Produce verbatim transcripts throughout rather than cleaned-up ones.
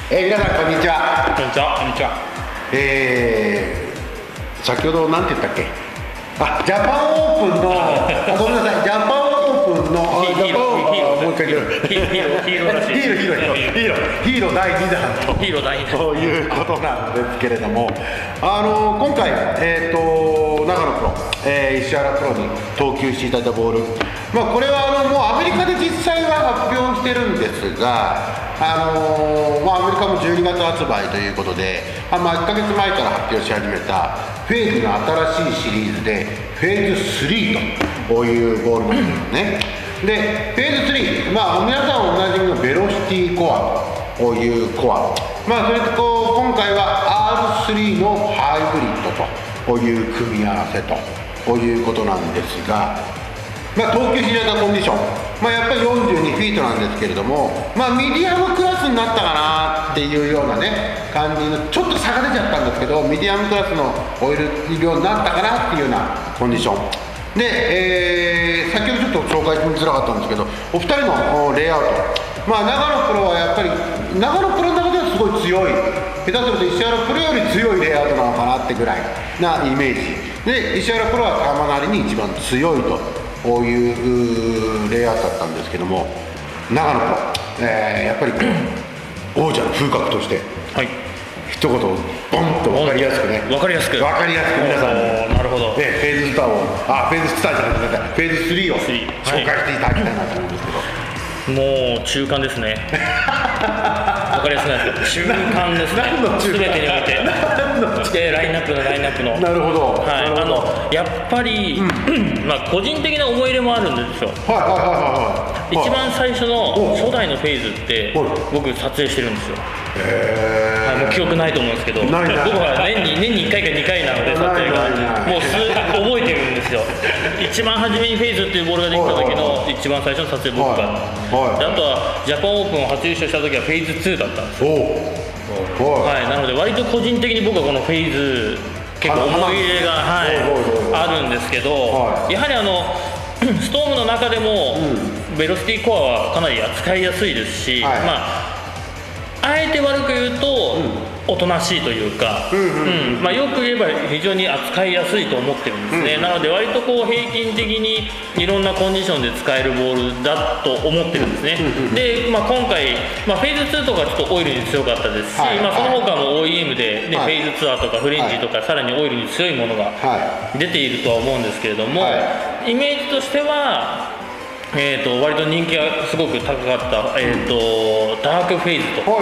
えー、皆さんこんにちは。 こんにちは。こんにちは。 えー、先ほどなんて言ったっけ。あ、ジャパンオープンのあごめんなさい、ジャパンオープンのヒーローヒーローもう一回言うヒーローヒーローらしい。 ヒーローヒーローヒーローヒーローヒーローだいにだんヒーローだいにだんということなんですけれども、あの今回えっ、ー、と長野プロ、えー、石原プロに投球していただいたボール、まあこれはあのもうアメリカで実際は発表してるんですが。あのーまあ、アメリカもじゅうにがつ発売ということで、あまあ、いっかげつまえから発表し始めたフェーズの新しいシリーズでフェーズスリーというボールなんですね。でフェーズスリー、まあ、皆さんおなじみのベロシティコアというコア、まあ、それとこう今回は アールスリー のハイブリッドという組み合わせということなんですが、まあ、投球しながらコンディション、まあ、やっぱりよんじゅうにフィートなんですけれども、まあ、ミディアムクラスになったかなっていうようなね感じの、ちょっと差が出ちゃったんですけど、ミディアムクラスのオイル量になったかなっていうようなコンディションで、えー、先ほどちょっと紹介しづらかったんですけど、お二人のレイアウト、まあ、長野プロはやっぱり長野プロの中ではすごい強い、下手すると石原プロより強いレイアウトなのかなってぐらいなイメージで、石原プロは球なりに一番強いとこういうレイアウトだったんですけども、長野プロ、えー、やっぱり王者の風格として、はい、一言ボンと分かりやすくね、 分かりやすく分かりやすく皆さんに、 なるほど、 ね、フェーズスターを、あ、フェーズスターじゃなくてフェーズスリーを紹介していただきたいなと思うんですけど、 もう中間ですね。わかりやすくないですか。中間ですね。すべてにおいて。でラインナップのラインナップの。 なるほど。 はい。あのやっぱり、うん、まあ個人的な思い入れもあるんですよ。 はいはいはいはい。 一番最初の初代のフェーズって僕撮影してるんですよ。 へはい、もう記憶ないと思うんですけど、僕は年に年にいっかいかにかいなので撮影がもうす覚えてるんですよ。一番初めにフェーズっていうボールができた時の一番最初の撮影僕が、であとはジャパンオープンを初優勝した時はフェーズツーだったんですよ。はい、なので割と個人的に僕はこのフェーズ結構思い入れが、はい、あるんですけど、やはりあのストームの中でも、うん、ベロシティコアはかなり扱いやすいですし、はい、まああえて悪く言うと、うん、おとなしいというか、よく言えば非常に扱いやすいと思ってるんですね、うん、なので割とこう平均的にいろんなコンディションで使えるボールだと思ってるんですね、うん、で、まあ、今回、まあ、フェーズツーとかちょっとオイルに強かったですし、はい、まあ、その他も オーイーエム で、ね、はい、フェーズツアーとかフレンジとか、はい、さらにオイルに強いものが出ているとは思うんですけれども、はい、イメージとしてはえー、と割と人気がすごく高かった、えー、とダークフェイズと、フェ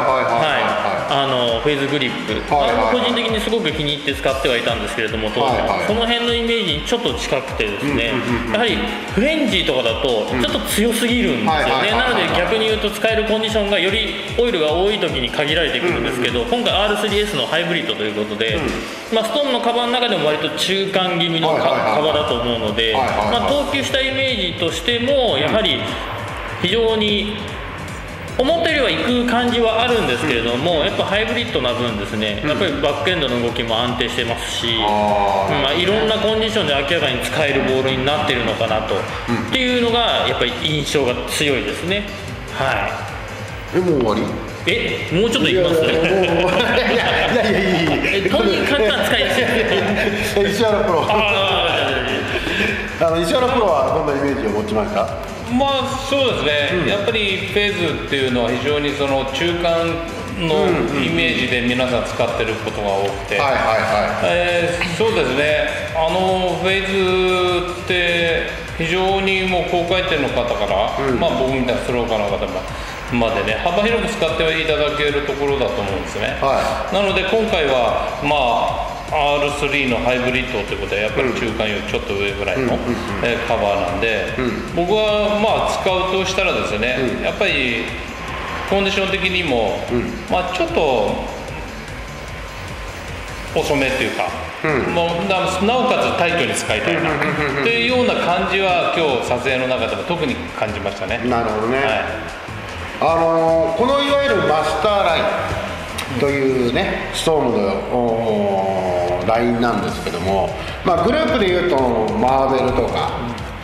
ーズグリップ、はいはいはい、個人的にすごく気に入って使ってはいたんですけれども、当時、はいはい、その辺のイメージにちょっと近くてですね、やはりフレンジとかだとちょっと強すぎるんですよね。なので逆に言うと使えるコンディションがよりオイルが多い時に限られてくるんですけど、今回 アールスリーエス のハイブリッドということで、うん、まあ、ストームのカバーの中でも割と中間気味のカバーだと思うので、まあ、投球したイメージとしてもやはり非常に思ったよりはいく感じはあるんですけれども、やっぱハイブリッドな分ですね、やっぱりバックエンドの動きも安定してますし、まあ、いろんなコンディションで明らかに使えるボールになってるのかなと、うん、っていうのがやっぱり印象が強いですね。はい。 え、もう終わり？ え、もうちょっといきます？いやいやいやいや、とにかく使いですよ。 石原プロ。あの石原プロはどんなイメージを持ちました？ まあそうですね、うん、やっぱりフェーズっていうのは非常にその中間のイメージで皆さん使ってることが多くて、そうですね、あのフェーズって非常にもう高回転の方から、うん、まあ僕みたいなスローカーの方までね、幅広く使っていただけるところだと思うんですね、はい、なので今回はまあアールスリー のハイブリッドということでやっぱり中間よりちょっと上ぐらいのカバーなんで、僕はまあ使うとしたらですね、やっぱりコンディション的にもまあちょっと遅めっていうか、もうなおかつタイトに使いたいなというような感じは今日撮影の中でも特に感じましたね。 なるほどね、はい、あのー、このいわゆるマスターラインというね、ストームのラインなんですけども、まあ、グループでいうとマーベルとか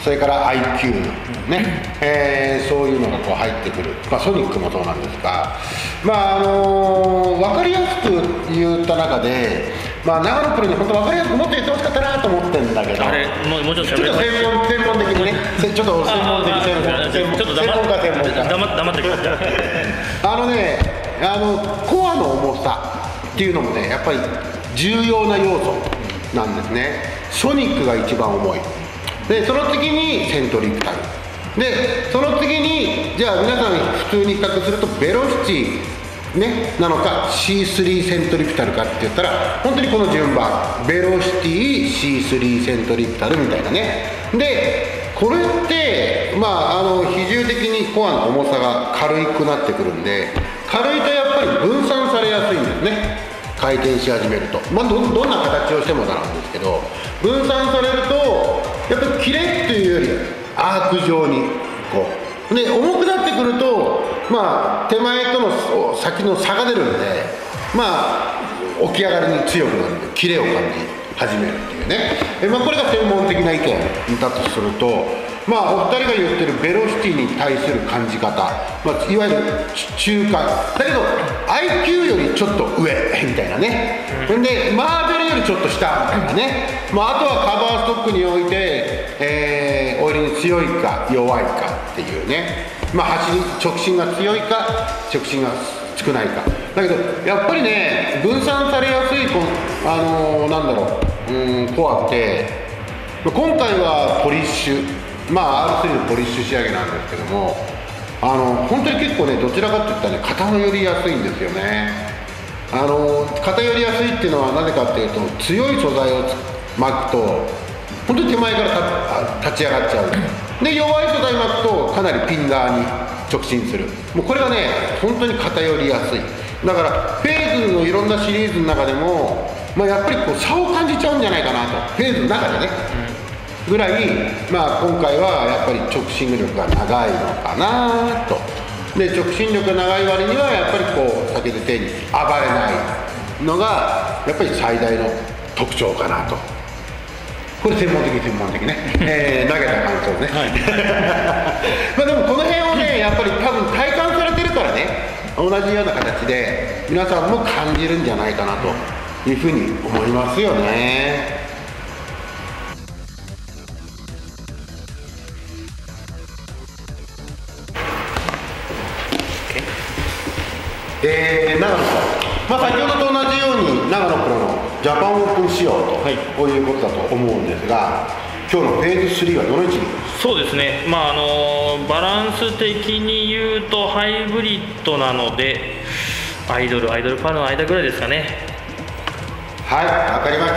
それから アイキュー ね、えー、そういうのがこう入ってくる、まあ、ソニックもそうなんですが、まああのー、分かりやすく言った中で、まあ、長野プロに本当分かりやすくもっと言ってほしかったなと思ってるんだけど、 あれもうもうちょっとちょっと専門専門的にね、ちょっと専門的専門専門ちょっと専門家専門家黙黙ってください。 あのね、あのコアの重さっていうのもね、やっぱり重要な要素なんですね。ソニックが一番重いで、その次にセントリプタルで、その次にじゃあ皆さん普通に比較するとベロシティ、ね、なのか シースリー セントリプタルかって言ったら、本当にこの順番、ベロシティ シースリー セントリプタルみたいなね。でこれってまああの比重的にコアの重さが軽くなってくるんで、軽いとやっぱり分散されやすいんですね、回転し始めると。まあ ど, どんな形をしてもなんですけど、分散されるとやっぱりキレっていうよりアーク状にこうで、重くなってくるとまあ手前との先の差が出るんで、まあ起き上がりに強くなるんでキレを感じ始めるっていうね。え、まあ、これが専門的な意見だとすると、まあお二人が言ってるベロシティに対する感じ方、まあ、いわゆる中間だけど アイキュー よりちょっと上みたいなね、うん、でマーベルよりちょっと下みたいなね、まあ、あとはカバーストックにおいて、えー、オイルに強いか弱いかっていうね、まあ、走り直進が強いか直進が少ないかだけど、やっぱりね分散されやすいこの、あのー、なんだろう、うん、コアって今回はポリッシュ、まあ アールスリー のポリッシュ仕上げなんですけども、あの本当に結構ねどちらかっていったらね偏りやすいんですよね。あの偏りやすいっていうのはなぜかっていうと、強い素材を巻くと本当に手前から立ち上がっちゃうで、弱い素材巻くとかなりピン側に直進する。もうこれがね本当に偏りやすい。だからフェーズのいろんなシリーズの中でも、まあ、やっぱりこう差を感じちゃうんじゃないかなと、フェーズの中でね、うん、ぐらい、まあ、今回はやっぱり直進力が長いのかなと。で直進力が長い割にはやっぱりこう先ほど言ったように暴れないのがやっぱり最大の特徴かなと。これ専門的専門的ね、えー、投げた感想ね、はい、まあでもこの辺をねやっぱり多分体感されてるからね、同じような形で皆さんも感じるんじゃないかなというふうに思いますよね。えー、長野プロ、まあ、先ほどと同じように長野プロのジャパンオープン仕様と、はい、こういうことだと思うんですが、今日のフェーズスリーはどの位置に？ そうですね、まああのバランス的に言うとハイブリッドなのでアイドルアイドルパーの間ぐらいですかね。 はい、わかりました。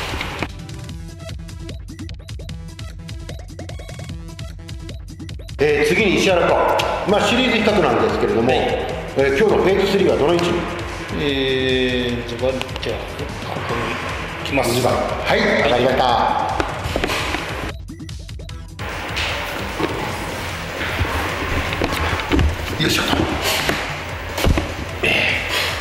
えー、次に石原と、まあ、シリーズ比較なんですけれども、はい、えー、今日のフェーズスリーはどの位置に？ えー、ズバリじゃあここに来ます。 はい、わかりました。よいしょと、え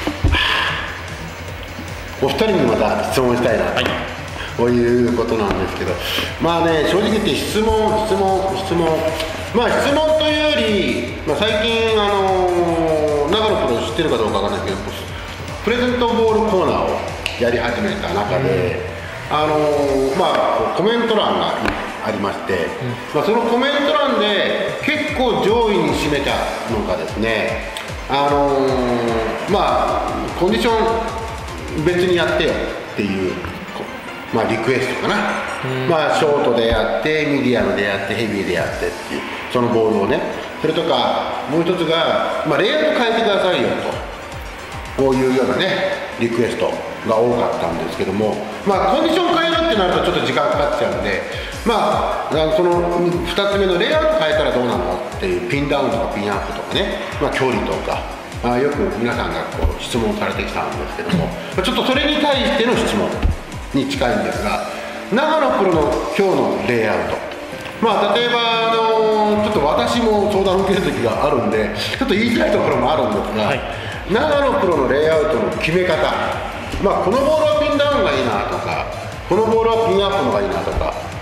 ー、お二人にまた質問したいな、はい、こういうことなんですけど、まあね正直言って質問質問質問まあ質問というより、まあ、最近あのー、長野プロ知ってるかどうかわからないですけど、プレゼントボールコーナーをやり始めた中で、うん、あのー、まあコメント欄がありまして、うん、まあ、そのコメント欄で結構上位に占めたのがですね、あのー、まあコンディション別にやってよっていう、まあ、リクエストかな、うん、まあショートでやってミディアムでやってヘビーでやってっていうそのボールをね、それとかもう一つが、まあ、レイアウト変えてくださいよと、こういうようなねリクエストが多かったんですけども、まあコンディション変えるってなるとちょっと時間かかっちゃうんで、まあそのふたつめのレイアウト変えたらどうなのっていう、ピンダウンとかピンアップとかね、まあ、距離とか、まあ、よく皆さんがこう質問されてきたんですけども、ちょっとそれに対しての質問に近いんですが、長野プロの今日のレイアウト、まあ例えばあのちょっと私も相談を受ける時があるんでちょっと言いづらいところもあるんですが、はい、長野プロのレイアウトの決め方、まあこのボールはピンダウンがいいなとか、このボールはピンアップのがいいなとか、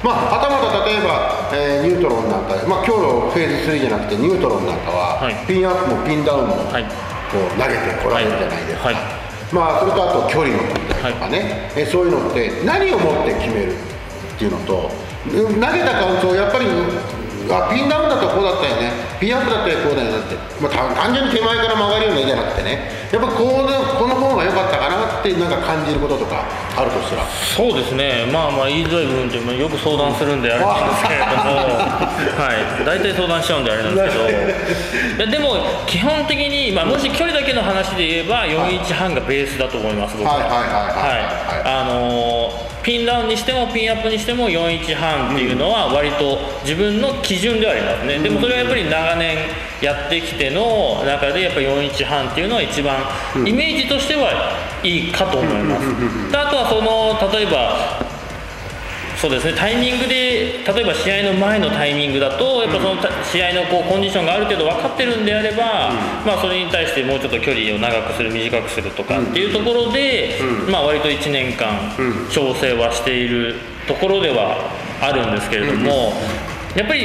まあ、はたまた例えば、えー、ニュートロンなんか、まあ、今日のフェーズスリーじゃなくてニュートロンなんかは、はい、ピンアップもピンダウンも、はい、こう投げてこられるじゃないですか、はいはい、まあ、それとあと距離の問題とかね、はい、えそういうのって何をもって決めるっていうのと、投げたカウントをやっぱりあピンダウンだとこうだったよね、ピンアップだったらこうだよなって、まあ、単純に手前から曲がるような絵じゃなくてね、やっぱこうこの方が良かったかなってなんか感じることとかあるとしたら。 そうですね、まあまあ言いづらい部分ってよく相談するんであれなんですけれどもはい大体相談しちゃうんであれなんですけどでも基本的に、まあ、もし距離だけの話で言えばよんじゅういちはんがベースだと思います、僕は。はいはいはいはいあのーピンダウンにしてもピンアップにしてもよんじゅういちはんっていうのは割と自分の基準ではありますね、うん、でもそれはやっぱり長年やってきての中でやっぱりよんじゅういちはんっていうのは一番イメージとしてはいいかと思います。であとはその例えばそうですね、タイミングで例えば試合の前のタイミングだとやっぱその試合のこうコンディションがある程度分かってるんであれば、うん、まあそれに対してもうちょっと距離を長くする短くするとかっていうところで、うん、まあ割といちねんかん調整はしているところではあるんですけれども、やっぱり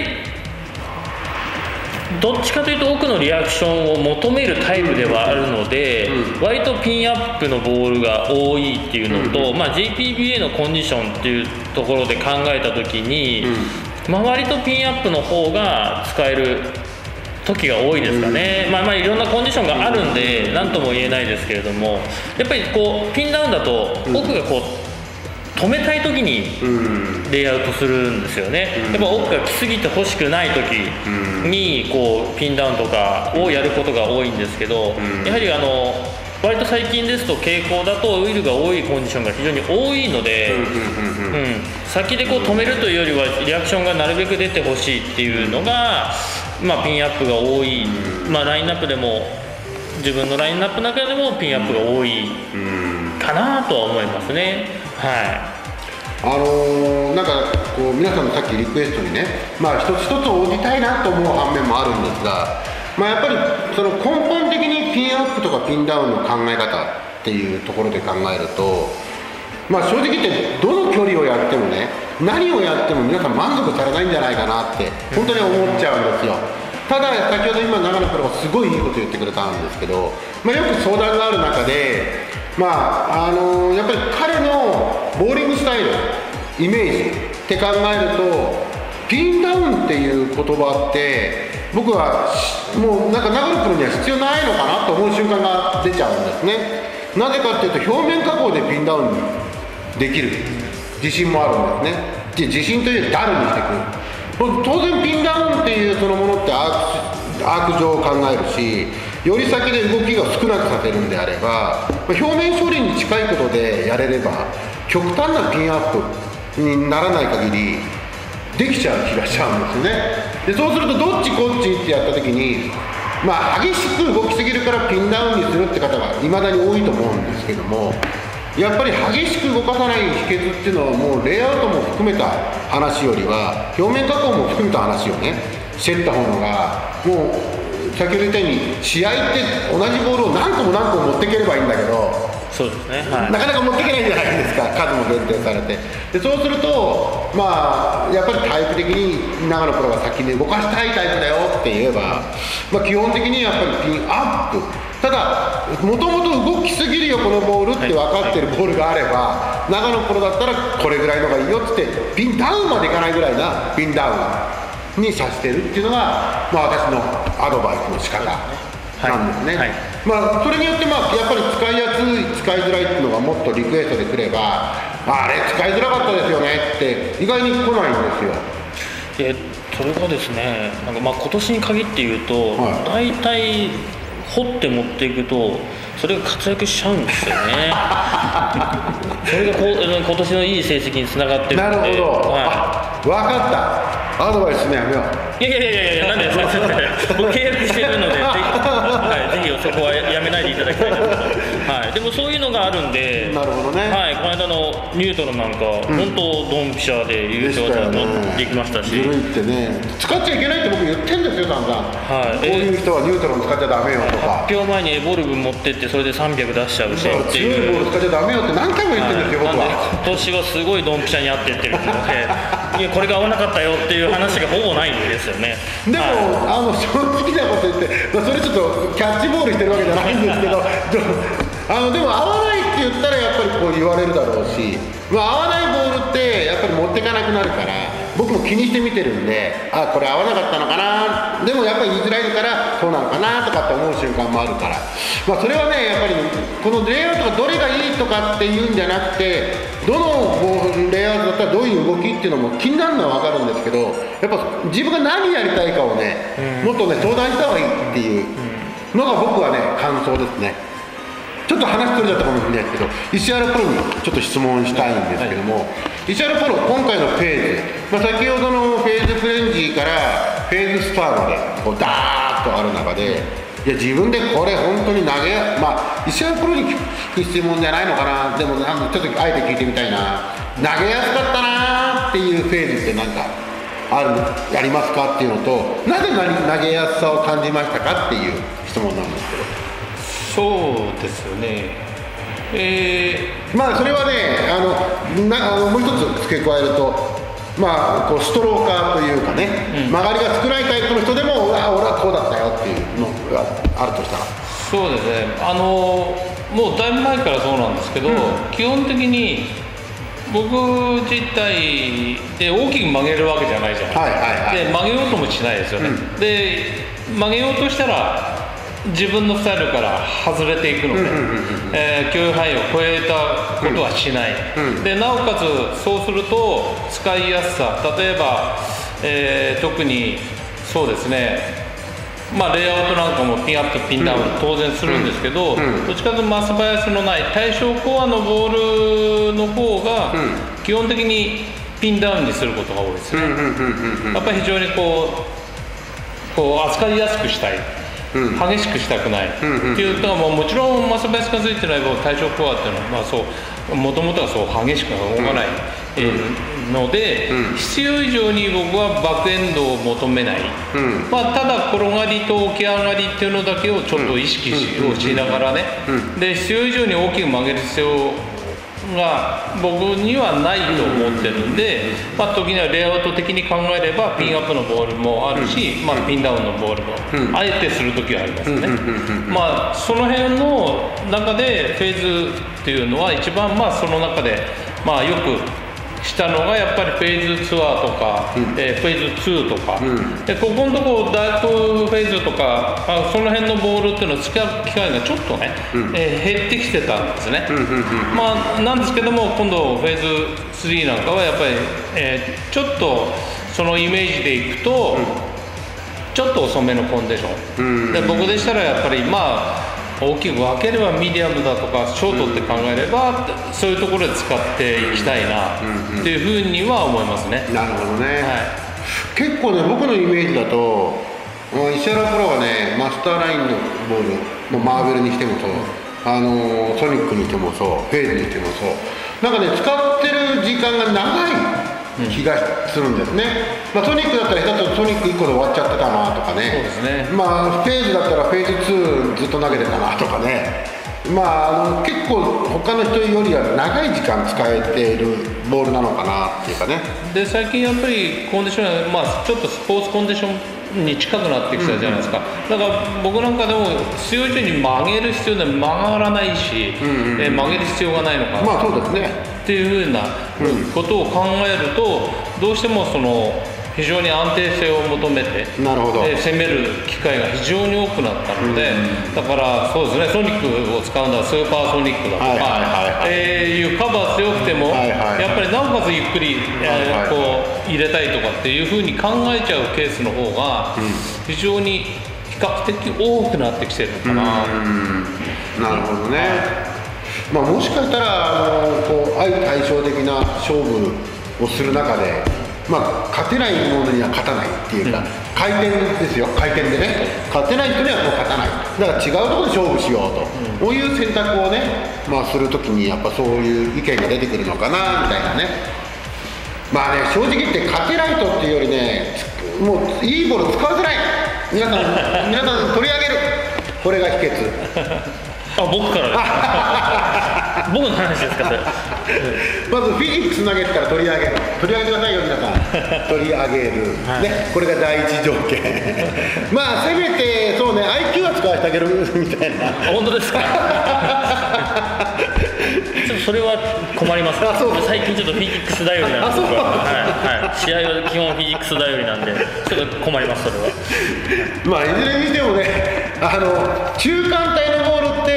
どっちかというと奥のリアクションを求めるタイプではあるので、うん、割とピンアップのボールが多いっていうのと、うん、まあ、ジェイピービーエー のコンディションっていうところで考えた時に、うん、まあ、割とピンアップの方が使える時が多いですかね、うん、まあまあいろんなコンディションがあるんで何とも言えないですけれども、やっぱりこうピンダウンだと奥がこう止めたい時にレイアウトするんですよね、うん、やっぱ奥が来すぎて欲しくない時にこうピンダウンとかをやることが多いんですけど、うん、やはりあの割と最近ですと傾向だとウイルが多いコンディションが非常に多いので、うん、先でこう止めるというよりはリアクションがなるべく出てほしいっていうのが、まあ、ピンアップが多い、まあ、ラインナップでも自分のラインナップの中でもピンアップが多いかなとは思いますね。はい、 あのー、なんかこう皆さんのさっきリクエストにね、まあ、一つ一つ応じたいなと思う反面もあるんですが、まあ、やっぱりその根本的にピンアップとかピンダウンの考え方っていうところで考えると、まあ、正直言ってどの距離をやってもね、何をやっても皆さん満足されないんじゃないかなって本当に思っちゃうんですよ。ただ先ほど今長野プロがすごいいいこと言ってくれたんですけど、まあ、よく相談がある中で、まああのー、やっぱり彼のボーリングスタイルイメージって考えるとピンダウンっていう言葉って僕はもうなんか長野プロには必要ないのかなと思う瞬間が出ちゃうんですね。なぜかっていうと表面加工でピンダウンできる自信もあるんですね。で自信というよりダルにしていく。当然ピンダウンっていうそのものってアーク、アーク上を考えるし、より先で動きが少なくさせるんであれば、表面処理に近いことでやれれば極端なピンアップにならない限りできちゃう気がしちゃうんですよね。でそうするとどっちこっちってやった時に、まあ激しく動きすぎるからピンダウンにするって方がいまだに多いと思うんですけども、やっぱり激しく動かさない秘訣っていうのはもうレイアウトも含めた話よりは表面加工も含めた話をねしてった方が、もう先ほど言ったように試合って同じボールを何個も何個も持っていければいいんだけど、 そうですね、はい、 なかなか持っていけないじゃないですか、数も限定されて。でそうするとまあやっぱりタイプ的に長野プロが先に動かしたいタイプだよって言えば、まあ、基本的にやっぱりピンアップ、ただもともと動きすぎるよこのボールって分かってるボールがあれば、長野プロだったらこれぐらいのがいいよってピンダウンまでいかないぐらいなピンダウンにさせてるっていうのが、まあ、私のアドバイスの仕方なんですね、はいはい、まあ、それによってまあやっぱり使いやすい使いづらいっていうのがもっとリクエストでくれば、あれ使いづらかったですよねって意外に来ないんですよ。 えそれがですね、なんかまあ今年に限って言うと、はい、大体掘って持っていくとそれが活躍しちゃうんですよねそれがこう今年のいい成績につながってるので。 なるほど、はい、分かった、アドバイスねやめよう。 いやいやいやいや、なんでですか僕契約してるのでぜひ、はい、ぜひそこはやめないでいただきたいんですけど、はい、でもそういうのがあるんで。 なるほどね、 はい、この間のニュートロンなんか、うん、本当ドンピシャで優勝ができましたし、 ずるいってね、使っちゃいけないって僕言ってんですよ散々、はい、こういう人はニュートロン使っちゃダメよとか、 発表前にエボルブ持ってってそれでさんびゃく出しちゃうしっていう、 強いボール使っちゃダメよって何回も言ってるんですよ、はい、僕は。 なんで今年はすごいドンピシャに合ってってるのでいやこれが合わなかったよっていう話がほぼないんですよね。 でも、はい、あの正直なこと言って、まあ、それちょっとキャッチボールしてるわけじゃないんですけどあのでも合わないって言ったらやっぱりこう言われるだろうし、まあ、合わないボールってやっぱり持っていかなくなるから僕も気にして見てるんで、あこれ合わなかったのかな、でもやっぱり言いづらいからそうなのかなとかって思う瞬間もあるから、まあ、それはねやっぱりこのレイアウトがどれがいいとかっていうんじゃなくて、どのレイアウトだったらどういう動きっていうのも気になるのは分かるんですけど、やっぱ自分が何やりたいかをね、もっとね相談した方がいいっていうのが僕はね感想ですね。ちょっと話取れちゃったかもしれないですけど、石原プロにちょっと質問したいんですけども、はい、石原プロ今回のフェーズ、まあ、先ほどのフェーズフレンジーからフェーズスターまでこうダーッとある中で、いや自分でこれ本当に投げや、まあ石原プロに聞く質問じゃないのかな、でもなんかちょっとあえて聞いてみたいな、投げやすかったなっていうフェーズって何かあるありますかっていうのと、なぜ投げやすさを感じましたかっていう質問なんですけど。 そうですよね、えー、まあそれはね、あのなあのもう一つ付け加えると、まあこうストローカーというかね、うん、曲がりが少ないタイプの人でも、うわ俺はこうだったよっていうのがあるとしたら、 そうですね、あのもうだいぶ前からそうなんですけど、うん、基本的に僕自体で大きく曲げるわけじゃないじゃないですか、で曲げようともしないですよね、うん、で曲げようとしたら自分のスタイルから外れていくので、許容範囲を超えたことはしない、うんうん、でなおかつそうすると使いやすさ、例えば、えー、特にそうですね、まあ、レイアウトなんかもピンアップピンダウン当然するんですけど、うんうん、どっちかというとマスバイアスのない対象コアのボールの方が基本的にピンダウンにすることが多いですね。やっぱり非常にこう、こう扱いやすくしたい、激しくしたくないっていうのは、もちろんマスバイアスがついてない対象コアっていうのは、まあ、そうもともとはそう激しく動かない、うん、ので、うん、必要以上に僕はバックエンドを求めない、うん、まあ、ただ転がりと起き上がりっていうのだけをちょっと意識をしながらね、で必要以上に大きく曲げる必要が僕にはないと思ってるんで、まあ、時にはレイアウト的に考えればピンアップのボールもあるし、まあ、ピンダウンのボールもあえてする時はありますね。まあその辺の中でフェーズっていうのは一番、まあその中でまあよくしたのがやっぱりフェーズツアーとか、うん、えー、フェーズツーとか、うん、でここのところダークフェーズとかあその辺のボールっていうのを使う機会がちょっとね、うん、えー、減ってきてたんですね、まあ、なんですけども今度フェーズスリーなんかはやっぱり、えー、ちょっとそのイメージでいくと、うん、ちょっと遅めのコンディション、うん、で僕でしたらやっぱりまあ大きく分ければミディアムだとかショートって考えれば、うん、そういうところで使っていきたいなっていうふうには思いますね。 なるほどね、はい、結構ね僕のイメージだと石原プロはねマスターラインのボールマーベルにしてもそう、あのソニックにしてもそうフェーズにしてもそうなんかね使ってる時間が長い気がするんですね、まあ、ソニックだったら下手するとソニックいっこで終わっちゃってたなとかね、 そうですね、 まあフェーズだったらフェーズツーずっと投げてたなとかね、まあ、あの結構他の人よりは長い時間使えているボールなのかなっていうかね。 で最近やっぱりコンディション、まあ、ちょっとスポーツコンディションに近くなってきたじゃないですか、うんうん、だから僕なんかでも必要以上に曲げる必要で曲がらないし、うんうん、え曲げる必要がないのかな、 まあそうですねっていうふうなことを考えると、どうしてもその非常に安定性を求めてなるほど攻める機会が非常に多くなったので、うん、だからそうですね、ソニックを使うのはスーパーソニックだとか、はいはいはいはい、えー、いうカバー強くても、はいはいはい、やっぱりなおかつゆっくり、はいはいはい、こう入れたいとかっていうふうに考えちゃうケースの方が非常に比較的多くなってきてるのかな。 うんうん、なるほどね、はい、まあ、もしかしたらあのこう相対照的な勝負をする中で、まあ、勝てないものには勝たないっていうか、うん、回転ですよ、回転でね、勝てない人にはもう勝たない、だから違うところで勝負しようと、うん、こういう選択をね、まあ、するときにやっぱそういう意見が出てくるのかなみたいなね。まあね、正直言って勝てない人っていうよりね、もういいボール使わせない、皆さん皆さん取り上げる、これが秘訣。 あ、僕からです僕の話ですかそれ。 まずフィジックス投げたら取り上げる、取り上げてくださいよ皆さん。取り上げる、はい、ね、これが第一条件。まあせめてそうね アイキュー は使わせてあげるみたいな。 本当ですか。ちょっとそれは困ります。最近ちょっとフィジックス頼りなんで、僕は、はいはい、試合は基本フィジックス頼りなんでちょっと困ります、それは。まあいずれにしてもね、あの中間帯のボールって、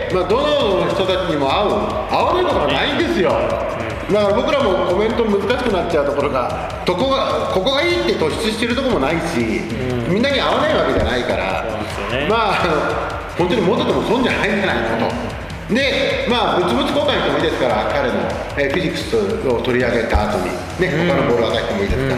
まあ、どの人たちにも合う合わないことがないんですよ。だから僕らもコメント難しくなっちゃうところが、どこがここがいいって突出してるところもないし、みんなに合わないわけじゃないから、まあ本当にもうちょっとも損じゃないんじゃないかと。で、まあ、物々交換してもいいですから、彼の、えー、フィジックスを取り上げた後に、ね、他のボールを与えてもいいですから、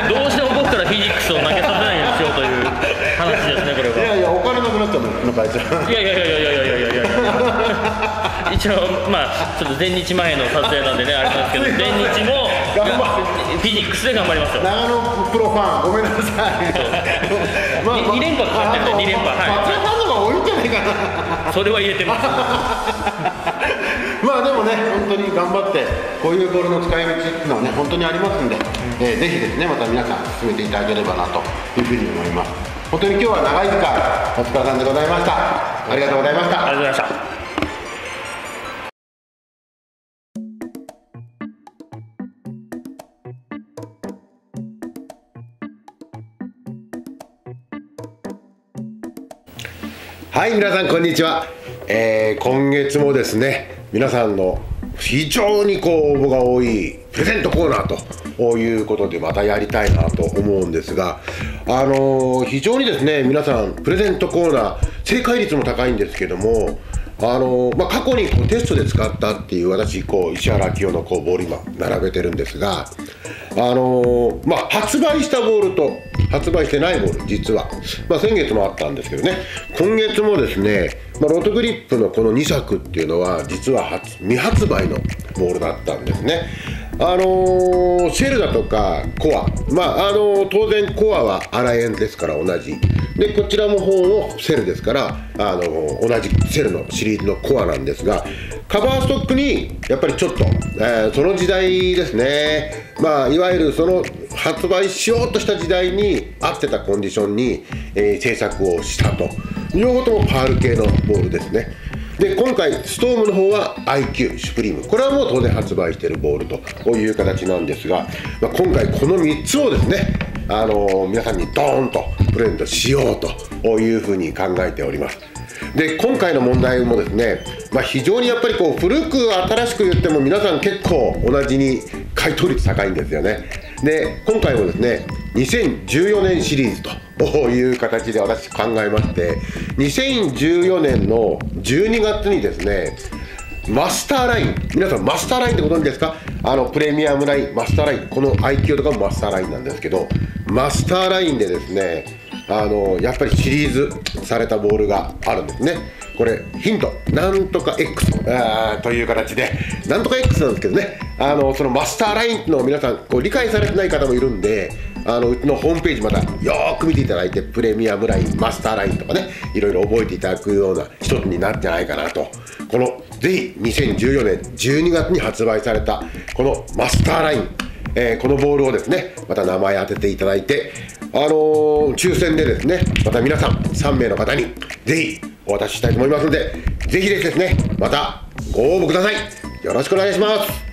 どうしても僕からフィジックスを投げさせないようにしようという話ですね、これは。 いやいや、お金なくなっちゃうの、この会社。 いやいやいやいやいやいやいやいやいや、一応、まあ、ちょっと前日前の撮影なんでね、あれなんですけど、前日もフィジックスで頑張りますよ。 長野プロファン、ごめんなさい。 まあ、に連覇かかってるんで、に連覇。 松井ファンの方が多いんじゃないかな。 それは言えてます。 まあでもね、本当に頑張って、こういうボールの使い道っていうのはね、本当にありますんで、えー、ぜひですね、また皆さん進めていただければなというふうに思います。本当に今日は長い時間、お疲れさんでございました。ありがとうございました。 ありがとうございました。 はい、皆さんこんにちは。えー、今月もですね、皆さんの非常にこう応募が多いプレゼントコーナーということでまたやりたいなと思うんですが、あのー、非常にですね、皆さんプレゼントコーナー正解率も高いんですけども、あのーまあ、過去にこうテストで使ったっていう私こう石原明夫のこうボール今並べてるんですが、あのーまあ、発売したボールと発売してないボール、実は、まあ、先月もあったんですけどね、今月もですね、まあ、ロトグリップのこのにさくっていうのは実は初未発売のボールだったんですね。あのー、シェルだとかコア、まああのー、当然コアはアライエンですから同じで、こちらの方もセルですから、あのー、同じセルのシリーズのコアなんですが、カバーストックにやっぱりちょっと、えー、その時代ですね、まあいわゆるその発売しようとした時代に合ってたコンディションに、えー、制作をしたと。両方ともパール系のボールですね。で今回ストームの方は アイキュー シュプリーム、これはもう当然発売しているボールという形なんですが、まあ、今回このみっつをですね、あのー、皆さんにドーンとプレゼントしようというふうに考えております。で今回の問題もですね、まあ、非常にやっぱりこう古く新しく言っても皆さん結構同じに回答率高いんですよね。で今回もですねにせんじゅうよねんシリーズという形で私考えまして、にせんじゅうよねんのじゅうにがつにですねマスターライン、皆さんマスターラインってご存知ですか？あのプレミアムライン、マスターライン、この アイキュー とかもマスターラインなんですけど、マスターラインでですね、あのやっぱりシリーズされたボールがあるんですね。これヒント、なんとか X あという形で、なんとか X なんですけどね、あのそのマスターラインの皆さんこう理解されてない方もいるんで、あのうちのホームページまたよーく見ていただいて、プレミアムライン、マスターラインとかね、いろいろ覚えていただくような一つになるんじゃないかなと。このぜひにせんじゅうよねんじゅうにがつに発売されたこのマスターライン、えー、このボールをですねまた名前当てていただいて、あのー、抽選でですねまた皆さんさんめいの方にぜひお渡ししたいと思いますので、ぜひですねまたご応募ください。よろしくお願いします。